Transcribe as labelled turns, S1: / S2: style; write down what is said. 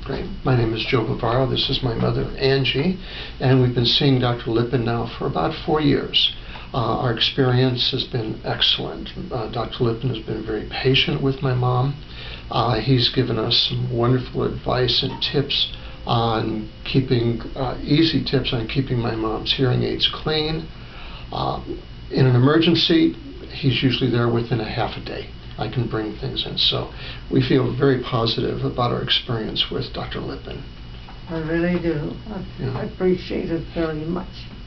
S1: Great. My name is Joe Bavaro. This is my mother, Angie, and we've been seeing Dr. Lippin now for about 4 years. Our experience has been excellent. Dr. Lippin has been very patient with my mom. He's given us some wonderful advice and tips on keeping, easy tips on keeping my mom's hearing aids clean. In an emergency, he's usually there within a half a day. I can bring things in. So we feel very positive about our experience with Dr. Lippin.
S2: I really do.
S1: Yeah.
S2: I appreciate it very much.